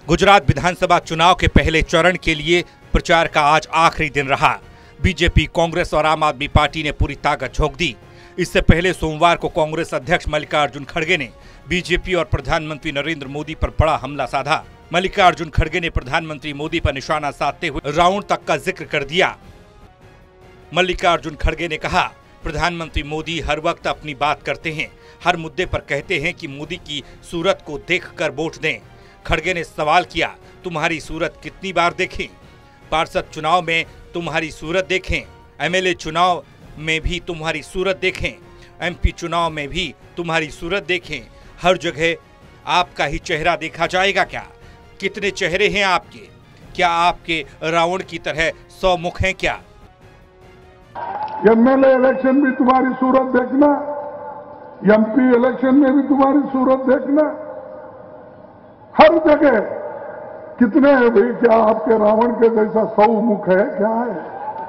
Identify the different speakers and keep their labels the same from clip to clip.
Speaker 1: गुजरात विधानसभा चुनाव के पहले चरण के लिए प्रचार का आज आखिरी दिन रहा। बीजेपी, कांग्रेस और आम आदमी पार्टी ने पूरी ताकत झोंक दी। इससे पहले सोमवार को कांग्रेस अध्यक्ष मल्लिकार्जुन खड़गे ने बीजेपी और प्रधानमंत्री नरेंद्र मोदी पर बड़ा हमला साधा। मल्लिकार्जुन खड़गे ने प्रधानमंत्री मोदी पर निशाना साधते हुए राउंड तक का जिक्र कर दिया। मल्लिकार्जुन खड़गे ने कहा, प्रधानमंत्री मोदी हर वक्त अपनी बात करते हैं, हर मुद्दे पर कहते हैं कि मोदी की सूरत को देखकर वोट दें। खड़गे ने सवाल किया, तुम्हारी सूरत कितनी बार देखें? पार्षद चुनाव में तुम्हारी सूरत देखें, एमएलए चुनाव में भी तुम्हारी सूरत देखें, एमपी चुनाव में भी तुम्हारी सूरत देखें। हर जगह आपका ही चेहरा देखा जाएगा क्या? कितने चेहरे हैं आपके? क्या आपके रावण की तरह 100 मुख हैं क्या?
Speaker 2: एमएलए इलेक्शन भी तुम्हारी सूरत देखना, एमपी इलेक्शन में भी तुम्हारी सूरत देखना, हर जगह कितने हैं भाई? क्या आपके रावण के जैसा 100 मुख है क्या है?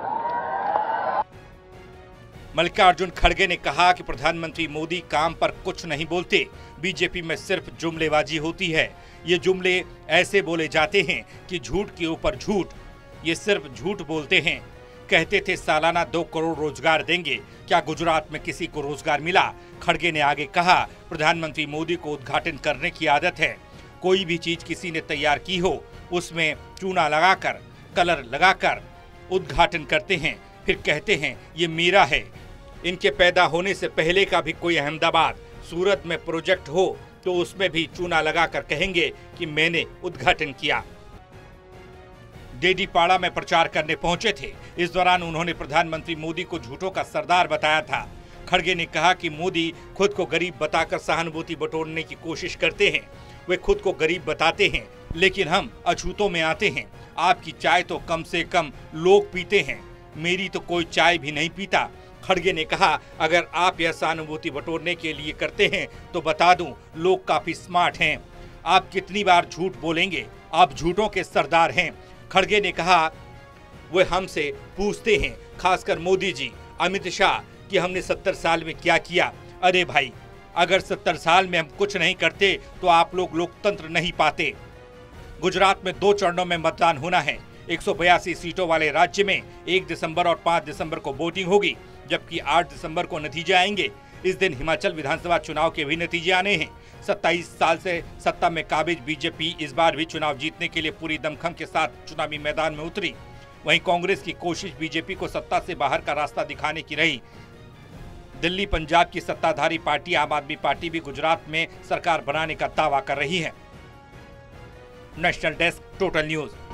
Speaker 1: मल्लिकार्जुन खड़गे ने कहा कि प्रधानमंत्री मोदी काम पर कुछ नहीं बोलते, बीजेपी में सिर्फ जुमलेबाजी होती है। ये जुमले ऐसे बोले जाते हैं कि झूठ के ऊपर झूठ, ये सिर्फ झूठ बोलते हैं। कहते थे सालाना 2 करोड़ रोजगार देंगे, क्या गुजरात में किसी को रोजगार मिला? खड़गे ने आगे कहा, प्रधानमंत्री मोदी को उद्घाटन करने की आदत है। कोई भी चीज किसी ने तैयार की हो, उसमें चूना लगाकर, कलर लगाकर उद्घाटन करते हैं, फिर कहते हैं ये मेरा है। इनके पैदा होने से पहले का भी कोई अहमदाबाद, सूरत में प्रोजेक्ट हो तो उसमें भी चूना लगाकर कहेंगे कि मैंने उद्घाटन किया। डेडीपाड़ा में प्रचार करने पहुंचे थे। इस दौरान उन्होंने प्रधानमंत्री मोदी को झूठों का सरदार बताया था। खड़गे ने कहा कि मोदी खुद को गरीब बताकर सहानुभूति बटोरने की कोशिश करते हैं। वे खुद को गरीब बताते हैं, लेकिन हम अछूतों में आते हैं। आपकी चाय तो कम से कम लोग पीते हैं, मेरी तो कोई चाय भी नहीं पीता। खड़गे ने कहा, अगर आप यह सहानुभूति बटोरने के लिए करते हैं तो बता दूं, लोग काफी स्मार्ट हैं। आप कितनी बार झूठ बोलेंगे? आप झूठों के सरदार हैं। खड़गे ने कहा, वे हमसे पूछते हैं, खासकर मोदी जी, अमित शाह, कि हमने 70 साल में क्या किया। अरे भाई, अगर 70 साल में हम कुछ नहीं करते तो आप लोग लोकतंत्र नहीं पाते। गुजरात में 2 चरणों में मतदान होना है। 182 सीटों वाले राज्य में 1 दिसंबर और 5 दिसंबर को वोटिंग होगी, जबकि 8 दिसंबर को नतीजे आएंगे। इस दिन हिमाचल विधानसभा चुनाव के भी नतीजे आने हैं। 27 साल से सत्ता में काबिज बीजेपी इस बार भी चुनाव जीतने के लिए पूरी दमखम के साथ चुनावी मैदान में उतरी। वहीं कांग्रेस की कोशिश बीजेपी को सत्ता से बाहर का रास्ता दिखाने की रही। दिल्ली, पंजाब की सत्ताधारी पार्टी आम आदमी पार्टी भी गुजरात में सरकार बनाने का दावा कर रही है। National desk, total news.